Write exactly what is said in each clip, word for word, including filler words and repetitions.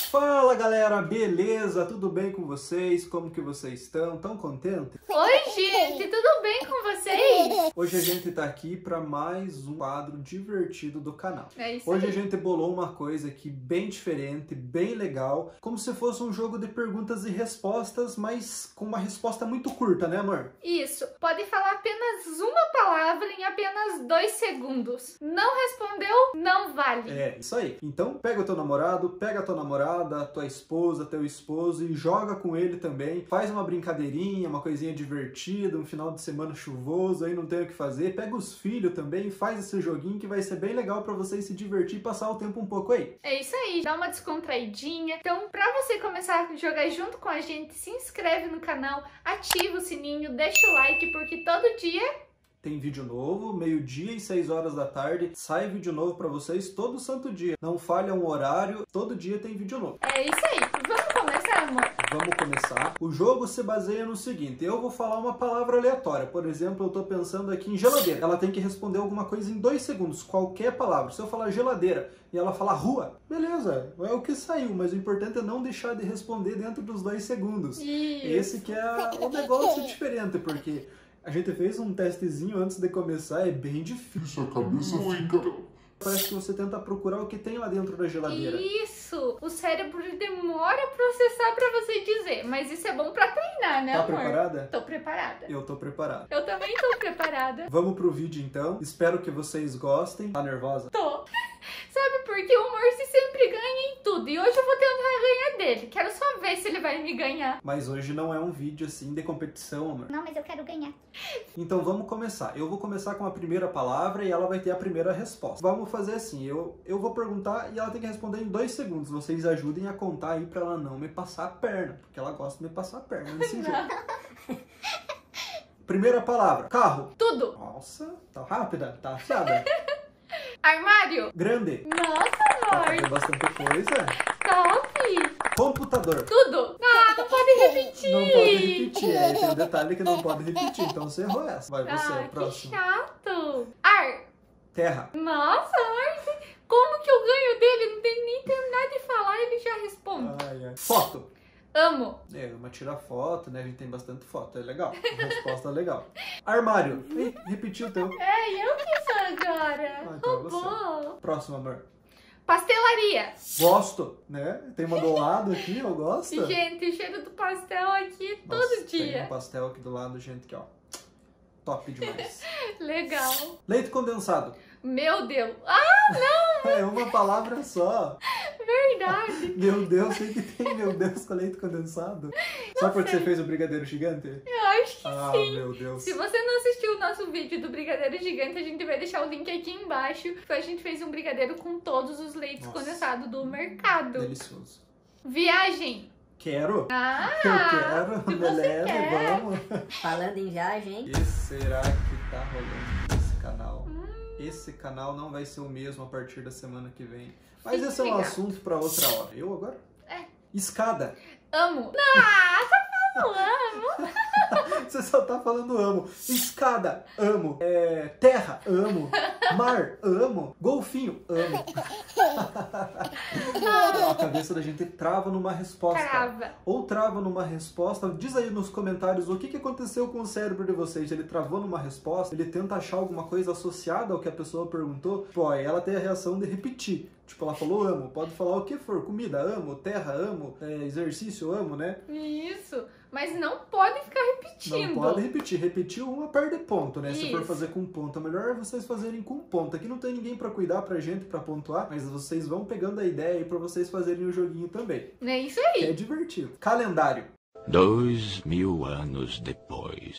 Fala galera, beleza? Tudo bem com vocês? Como que vocês estão? Tão contentes? Oi gente, tudo bem com vocês? Hoje a gente tá aqui para mais um quadro divertido do canal. É isso Hoje aí. a gente bolou uma coisa aqui bem diferente, bem legal, como se fosse um jogo de perguntas e respostas, mas com uma resposta muito curta, né amor? Isso, pode falar apenas uma palavra em apenas dois segundos. Não respondeu, não vale. É, isso aí. Então pega o teu namorado, pega a tua namorada, tua esposa, teu esposo e joga com ele também. Faz uma brincadeirinha, uma coisinha divertida, um final de semana chuvoso, aí não tem o que fazer. Pega os filhos também, faz esse joguinho que vai ser bem legal pra vocês se divertir e passar o tempo um pouco aí. É isso aí, dá uma descontraidinha. Então, pra você começar a jogar junto com a gente, se inscreve no canal, ativa o sininho, deixa o like, porque todo dia tem vídeo novo, meio-dia e seis horas da tarde, sai vídeo novo pra vocês todo santo dia. Não falha um horário, todo dia tem vídeo novo. é isso aí. Vamos começar, amor? Vamos começar. O jogo se baseia no seguinte, eu vou falar uma palavra aleatória. Por exemplo, eu tô pensando aqui em geladeira. Ela tem que responder alguma coisa em dois segundos, qualquer palavra. Se eu falar geladeira e ela falar rua, beleza, é o que saiu, mas o importante é não deixar de responder dentro dos dois segundos. Isso. Esse que é o negócio diferente, porque a gente fez um testezinho antes de começar, é bem difícil. A cabeça fica... Parece que você tenta procurar o que tem lá dentro da geladeira. Isso! O cérebro demora a processar pra você dizer, mas isso é bom pra treinar, né, Tá amor? preparada? Tô preparada. Eu tô preparado. Eu também tô preparada. Vamos pro vídeo então. Espero que vocês gostem. Tá nervosa? Tô. Sabe por que o Morse sempre ganha em tudo? E hoje eu vou tentar ganhar dele. Quero só ver se ele vai me ganhar. Mas hoje não é um vídeo assim de competição, amor. Não, mas eu quero ganhar. Então vamos começar. Eu vou começar com a primeira palavra e ela vai ter a primeira resposta. Vamos fazer assim, eu, eu vou perguntar e ela tem que responder em dois segundos. Vocês ajudem a contar aí pra ela não me passar a perna, porque ela gosta de me passar a perna nesse jogo. Primeira palavra, carro. Tudo. Nossa, tá rápida, tá afiada. Armário. Grande. Nossa, Tá amor. fazendo bastante coisa. Top. Computador. Tudo. Ah, não pode repetir. Não pode repetir, é, tem um detalhe que não pode repetir, então você errou essa. Vai você, Ah, o que próximo. chato. Ar. Terra. Nossa, Morse. Como que eu ganho dele? Não tem nem terminar de falar, ele já responde. Ai, ai. Foto. Amo. É, uma tira foto, né? A gente tem bastante foto, é legal. Resposta legal. Armário. Ih, repetiu o teu. É, eu que sou agora. Ah, então é você. Roubou. Próximo, amor. Pastelaria. Gosto, né? Tem uma do lado aqui, eu gosto. Gente, o cheiro do pastel aqui todo Nossa, dia. Tem um pastel aqui do lado, gente, que ó. Top demais. Legal. Leite condensado. Meu Deus. Ah, É uma palavra só. verdade. Meu Deus, o que tem meu Deus com leite condensado? Só porque você fez o brigadeiro gigante? Eu acho que Ah, sim. meu Deus. Se você não assistiu o nosso vídeo do brigadeiro gigante, a gente vai deixar o link aqui embaixo. A gente fez um brigadeiro com todos os leites Nossa. condensados do mercado. Delicioso. Viagem. Quero. Ah, Eu quero. se Me você leve, quer. vamos. Falando em viagem, O que será que tá rolando nesse canal? Hum. Esse canal não vai ser o mesmo a partir da semana que vem. Mas Fique esse é um ligado. assunto pra outra hora. Eu agora? É. Escada. Amo. Ah, só falo amo. Você só tá falando amo. Escada, amo. É, terra, amo. Mar, amo. Golfinho, amo. A cabeça da gente trava numa resposta. Trava. Ou trava numa resposta. Diz aí nos comentários o que, que aconteceu com o cérebro de vocês. Ele travou numa resposta, ele tenta achar alguma coisa associada ao que a pessoa perguntou. Pô, aí ela tem a reação de repetir. Tipo, ela falou amo, pode falar o que for. Comida, amo. Terra, amo. É, exercício, amo, né? Isso. Mas não pode ficar repetindo. Não pode repetir. Repetiu uma, perde ponto, né? Se for Isso. fazer com ponto, é melhor vocês fazerem com ponto. Aqui não tem ninguém pra cuidar pra gente, pra pontuar, mas vocês vão pegando a ideia aí pra vocês fazerem o joguinho também. É isso Que é aí. divertido. Calendário. Dois mil anos depois.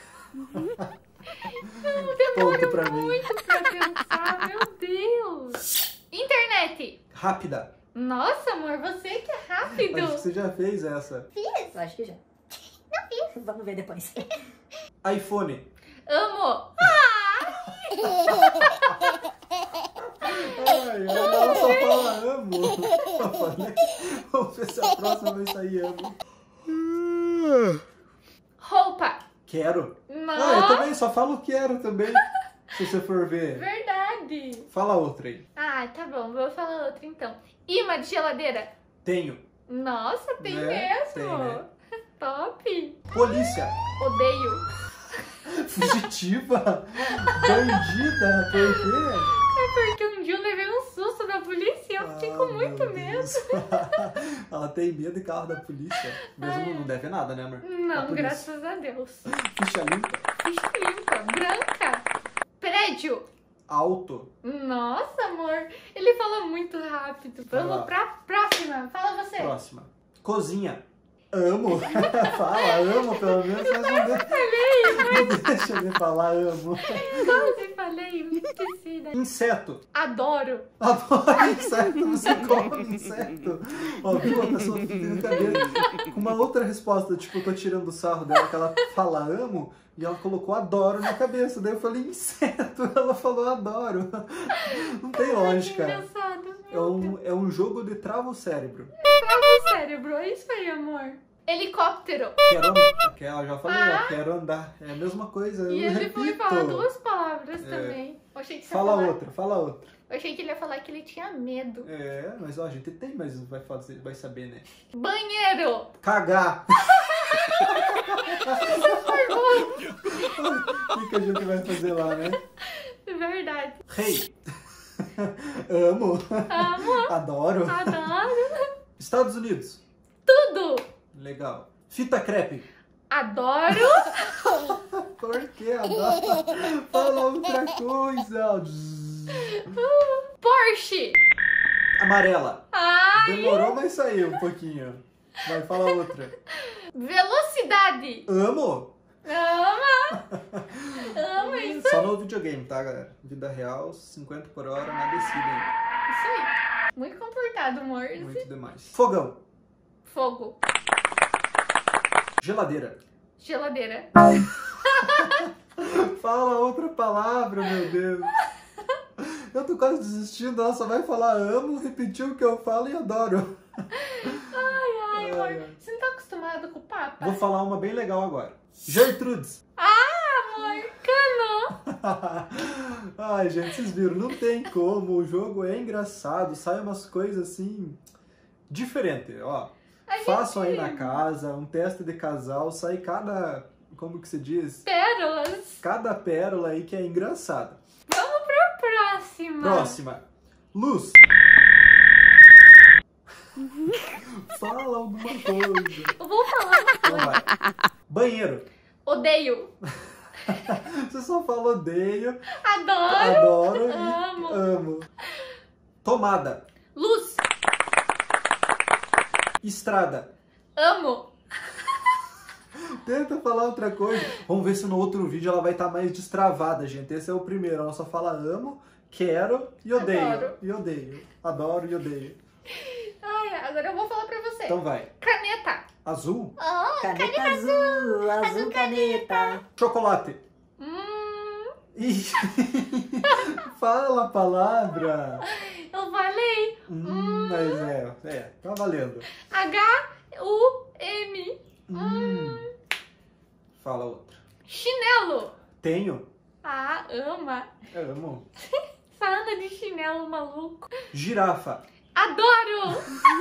Ponto pra mim. Muito pra pensar, meu Deus. Internet. Rápida. Nossa, amor, você que é rápido. Acho que você já fez essa. eu acho que já. Não fiz. Vamos ver depois. iPhone. Amo. Ai, ela só fala amo. Eu falei, vamos ver se a próxima vai sair amo. Roupa. Quero. Ah, eu Nossa, também só falo quero também. Se você for ver. verdade. Fala outra aí. Ah, tá bom, vou falar outra então. Imã de geladeira. Tenho. Nossa, tem Né? mesmo. Tem, né? Top. Polícia. Odeio. Fugitiva. Bandida. Por quê? É porque um dia eu levei um susto da polícia e eu fiquei com Ah, muito meu medo. Deus. Ela tem medo de carro da polícia. Mesmo não deve nada, né, amor? A Não, polícia. graças a Deus. Ficha limpa. Ficha limpa, branca. Prédio. Alto. Nossa, amor. Ele falou muito rápido. Vai Vamos lá. pra próxima. Fala você. Próxima. Cozinha. Amo. Fala, amo, pelo menos. Mas não deixa, não deixa eu falar, amo. Quase falei, me esqueci. Né? Inseto. Adoro. Adoro inseto, você come inseto. Ó, viu? A pessoa fica no cabelo com uma outra resposta, tipo, eu tô tirando o sarro dela, que ela fala amo, e ela colocou adoro na cabeça. Daí eu falei inseto, ela falou adoro. Não tem lógica. Engraçado. É um, é um jogo de trava o cérebro. Trava o cérebro, é isso aí, amor. Helicóptero. Quero andar. Que ela já falou, Ah. ó, quero andar. É a mesma coisa, E eu ele repito. foi falar duas palavras É. também. Eu achei que você Fala ia falar... outra, fala outra. Eu achei que ele ia falar que ele tinha medo. É, mas ó, a gente tem, mas vai, fazer, vai saber, né? Banheiro. Cagar. O que, que a gente vai fazer lá, né? Verdade. Rei. Amo. Amo. Adoro. Adoro. Estados Unidos. Tudo. Legal. Fita crepe. Adoro. Por que adoro? Fala outra coisa. Porsche. Amarela. Ai. Demorou, mas saiu um pouquinho. Vai, fala outra. Velocidade. Amo. Ama. Ama isso. Só no videogame, tá, galera? Vida real, cinquenta por hora na descida, hein? Isso aí. Muito comportado, amor. Muito demais. Fogão. Fogo. Geladeira. Geladeira. Fala outra palavra, meu Deus. Eu tô quase desistindo, ela só vai falar amo, repetir o que eu falo e adoro. Ai, ai, amor. Ai, ai. Você não tá acostumado com o Papa? Vou falar uma bem legal agora. Gertrudes. Ah, amor. Cano. Ai, gente, vocês viram, não tem como. O jogo é engraçado, sai umas coisas assim diferentes, ó. A gente- Façam aí na casa, um teste de casal, sai cada, como que se diz? Pérolas. Cada pérola aí que é engraçada. Vamos pra próxima. Próxima. Luz. Fala alguma coisa. Eu vou falar uma Então coisa. vai. Banheiro. Odeio. Você só fala odeio, Adoro. adoro e Amo. amo. Tomada. Luz. Estrada. Amo. Tenta falar outra coisa. Vamos ver se no outro vídeo ela vai estar mais destravada, gente. Esse é o primeiro. Ela só fala amo, quero e odeio. Adoro. E odeio. Adoro e odeio. Ai, agora eu vou falar pra você. Então vai. Caneta. Azul. Oh, Caneta azul, azul caneta. Chocolate. hum, Ih. Fala a palavra. eu falei. Hum, mas é, é, tá valendo. H U M. Hum. Fala outra. Chinelo. Tenho. Ah, ama. Amo. Essa anda de chinelo maluco. Girafa. Adoro.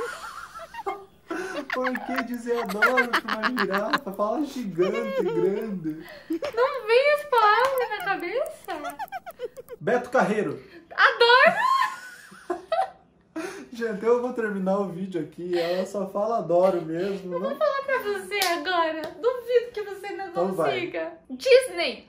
Por que dizer adoro pra uma girafa? Fala gigante, grande. Não vem as palavras na cabeça. Beto Carreiro. Adoro. Gente, eu vou terminar o vídeo aqui. Ela só fala adoro mesmo. Não... Vou falar pra você agora. Duvido que você não Então vai. consiga. Disney.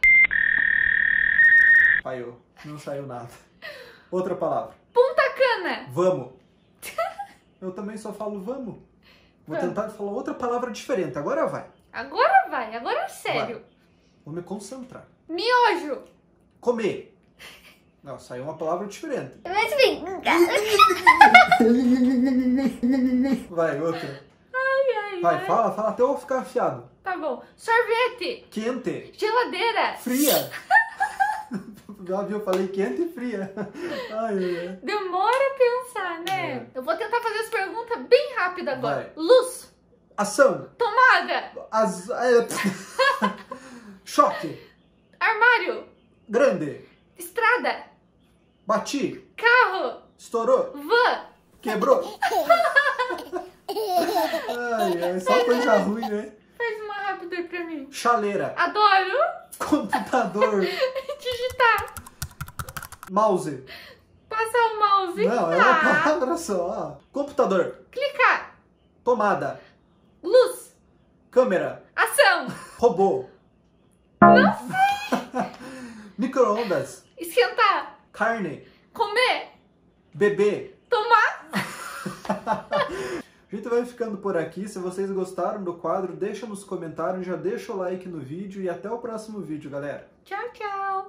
Falhou. Não saiu nada. Outra palavra. Punta Cana. Vamos. Eu também só falo vamos. Vou Vamos. tentar falar outra palavra diferente. Agora vai. Agora vai, agora é sério. Vou me concentrar. Miojo. Comer. Não, saiu uma palavra diferente. Mas vem. Vai, outra. Ai, ai, Vai, ai. fala, fala até eu ficar afiado. Tá bom. Sorvete. Quente. Geladeira. Fria. Já viu? Eu falei quente e fria. Ai, ai, ai. Demora a pensar, né? É. Eu vou tentar fazer as perguntas bem rápido agora. Vai. Luz. Ação. Tomada. As... é, Choque. Armário. Grande. Estrada. Bati. Carro. Estourou. Van. Quebrou. Ai, ai, só coisa ruim, né? Faz uma rápida aí pra mim. Chaleira. Adoro. Computador. Digitar. Mouse. Passar o mouse. Não, é Tá. uma palavra só. ó. Computador. Clicar. Tomada. Luz. Câmera. Ação. Robô. Não sei. Micro-ondas. Esquentar. Carne. Comer. Bebê. Tomar. A gente vai ficando por aqui. Se vocês gostaram do quadro, deixa nos comentários, já deixa o like no vídeo e até o próximo vídeo, galera. Tchau, tchau.